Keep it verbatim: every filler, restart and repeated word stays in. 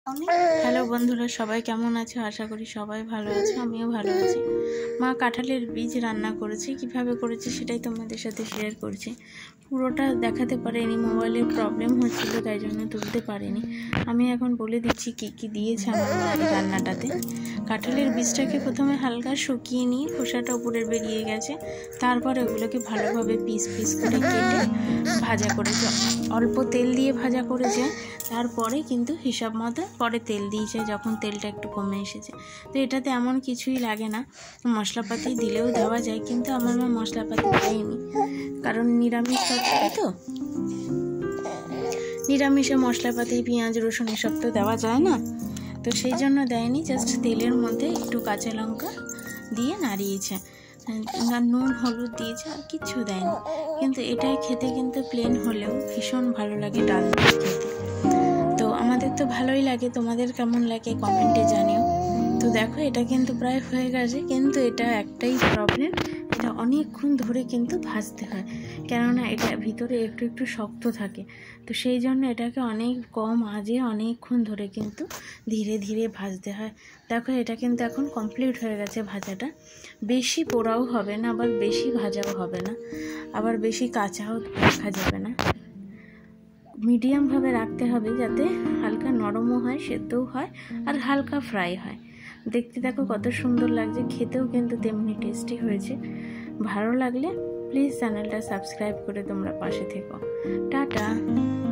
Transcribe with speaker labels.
Speaker 1: Hello বন্ধুরা, সবাই কেমন আছো? আশা করি সবাই ভালো আছো, আমিও ভালো আছি। মা কাঁঠালের বীজ রান্না করেছি, কিভাবে করেছি সেটাই তোমাদের সাথে শেয়ার করছি। পুরোটা দেখাতে পারিনি, মোবাইলের প্রবলেম হচ্ছিল, তাই জন্য তুলতে পারিনি। আমি এখন বলে দিচ্ছি কি কি দিয়েছে আমার মা এই রান্নাটাতে। কাঁঠালের বীজটাকে প্রথমে হালকা শুকিয়ে নিয়ে খোসাটা উপরে বেরিয়ে গেছে, তারপর ওগুলোকে ভালোভাবে পিস পিস করে কেটে ভাজা করেছে। অল্প তেল দিয়ে ভাজা করেছে, তারপরে কিন্তু হিসাব মতো পরে তেল দিয়েছে যখন তেলটা একটু কমে এসেছে। তো এটাতে এমন কিছুই লাগে না, মশলাপাতি দিলেও দেওয়া যায়, কিন্তু আমার মা মশলাপাতি দেয়নি, কারণ নিরামিষ তরকারি তো, নিরামিষে মশলাপাতি পেঁয়াজ রসুন এসব তো দেওয়া যায় না, তো সেই জন্য দেয়নি। জাস্ট তেলের মধ্যে একটু কাঁচা লঙ্কা দিয়ে নাড়িয়েছে, নুন হলুদ দিয়েছে, আর কিচ্ছু দেয়নি। কিন্তু এটাই খেতে কিন্তু প্লেন হলেও ভীষণ ভালো লাগে ডাল দিয়ে খেতে। তো আমাদের তো ভালোই লাগে, তোমাদের কেমন লাগে কমেন্টে জানিও। তো দেখো এটা কিন্তু প্রায় হয়ে গেছে, কিন্তু এটা একটাই প্রবলেম, এটা অনেকক্ষণ ধরে কিন্তু ভাজতে হয়, কেননা এটা ভিতরে একটু একটু শক্ত থাকে। তো সেই জন্য এটাকে অনেক কম আঁচে অনেকক্ষণ ধরে কিন্তু ধীরে ধীরে ভাজতে হয়। দেখো এটা কিন্তু এখন কমপ্লিট হয়ে গেছে ভাজাটা। বেশি পোড়াও হবে না, আবার বেশি ভাজাও হবে না, আবার বেশি কাঁচাও রাখা যাবে না। মিডিয়ামভাবে রাখতে হবে, যাতে হালকা নরমও হয়, সেদ্ধও হয়, আর হালকা ফ্রাই হয়। দেখতে দেখো কত সুন্দর লাগছে, খেতেও কিন্তু তেমনি টেস্টি হয়েছে। ভালো লাগলে প্লিজ চ্যানেলটা সাবস্ক্রাইব করে তোমরা পাশে থেকো। টাটা।